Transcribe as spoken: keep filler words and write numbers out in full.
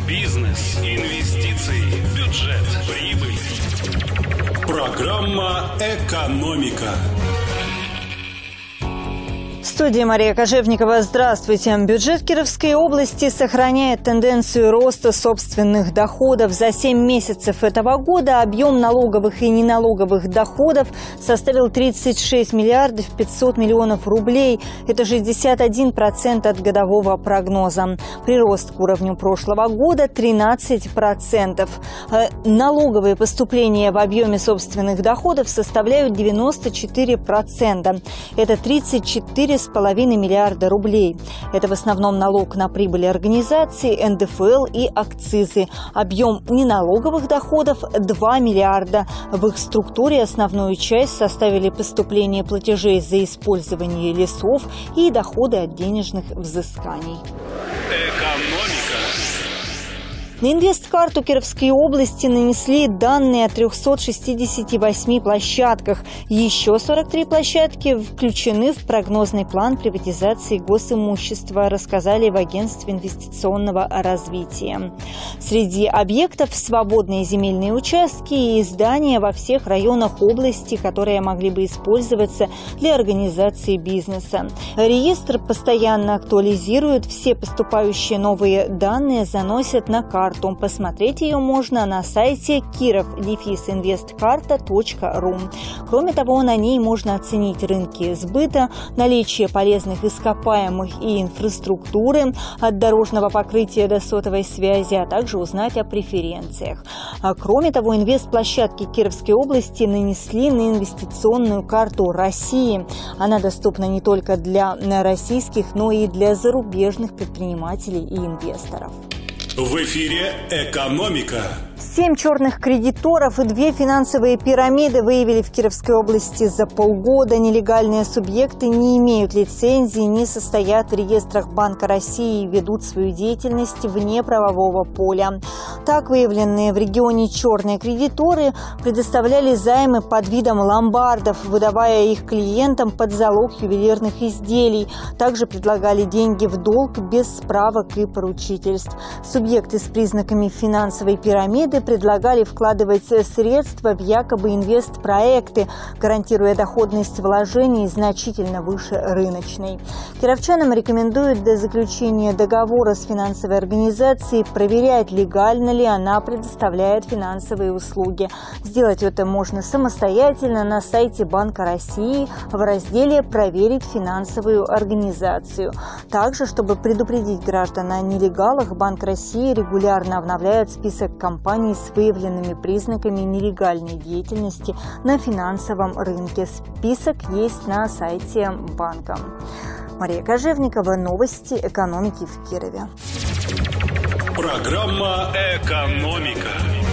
Бизнес, инвестиции, бюджет, прибыль. Программа «Экономика». В студии Мария Кожевникова. Здравствуйте. Бюджет Кировской области сохраняет тенденцию роста собственных доходов. За семь месяцев этого года объем налоговых и неналоговых доходов составил тридцать шесть миллиардов пятьсот миллионов рублей. Это шестьдесят один процент от годового прогноза. Прирост к уровню прошлого года тринадцать процентов. Налоговые поступления в объеме собственных доходов составляют девяносто четыре процента. Это тридцать четыре с половиной миллиарда рублей. Это в основном налог на прибыль организации, эн дэ эф эл и акцизы. Объем неналоговых доходов – два миллиарда. В их структуре основную часть составили поступления платежей за использование лесов и доходы от денежных взысканий. Экономика. На инвесткарту Кировской области нанесли данные о трёхстах шестидесяти восьми площадках. Еще сорок три площадки включены в прогнозный план приватизации госимущества, рассказали в Агентстве инвестиционного развития. Среди объектов свободные земельные участки и здания во всех районах области, которые могли бы использоваться для организации бизнеса. Реестр постоянно актуализирует, все поступающие новые данные заносят на карту. Посмотреть ее можно на сайте киров дефис инвесткарта точка ру. Кроме того, на ней можно оценить рынки сбыта, наличие полезных ископаемых и инфраструктуры от дорожного покрытия до сотовой связи, а также узнать о преференциях. А кроме того, инвестплощадки Кировской области нанесли на инвестиционную карту России. Она доступна не только для российских, но и для зарубежных предпринимателей и инвесторов. В эфире «Экономика». Семь черных кредиторов и две финансовые пирамиды выявили в Кировской области за полгода. Нелегальные субъекты не имеют лицензии, не состоят в реестрах Банка России и ведут свою деятельность вне правового поля. Так, выявленные в регионе черные кредиторы предоставляли займы под видом ломбардов, выдавая их клиентам под залог ювелирных изделий. Также предлагали деньги в долг без справок и поручительств. Субъекты с признаками финансовой пирамиды предлагали вкладывать средства в якобы инвестпроекты, гарантируя доходность вложений значительно выше рыночной. Кировчанам рекомендуют до заключения договора с финансовой организацией проверять, легально ли она предоставляет финансовые услуги. Сделать это можно самостоятельно на сайте Банка России в разделе «Проверить финансовую организацию». Также, чтобы предупредить граждан о нелегалах, Банк России регулярно обновляет список компаний с выявленными признаками нелегальной деятельности на финансовом рынке. Список есть на сайте банка. Мария Кожевникова. Новости экономики в Кирове. Программа «Экономика».